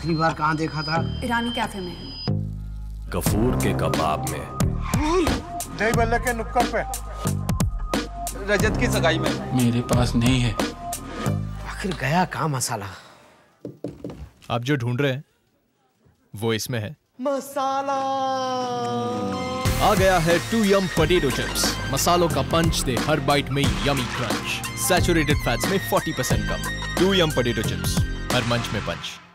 आखिरी बार कहाँ देखा था? ईरानी कैफे में। गफूर के कबाब में। दही बल्ले के नुक्कड़ पे। रजत की सगाई में। मेरे पास नहीं है। आखिर गया कहाँ मसाला? आप जो ढूंढ रहे हैं वो इसमें है। मसाला आ गया है टू यम पोटैटो चिप्स। मसालों का पंच दे हर बाइट में यमी क्रंच। सैचुरेटेड फैट्स में 40% कम। टू यम पोटैटो चिप्स, हर मंच में पंच।